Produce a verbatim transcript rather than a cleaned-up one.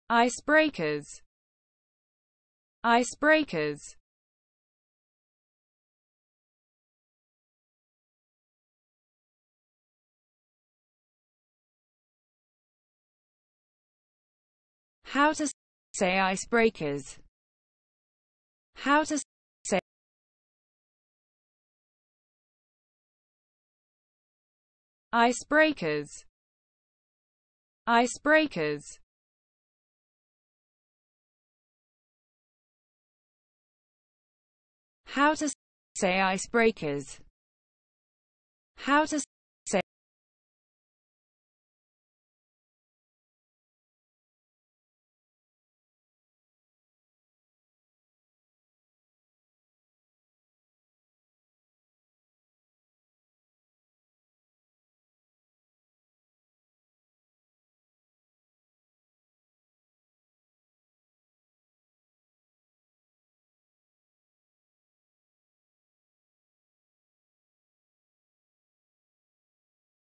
icebreakers, icebreakers, how to say icebreakers, how to say icebreakers, icebreakers, how to say icebreakers, how to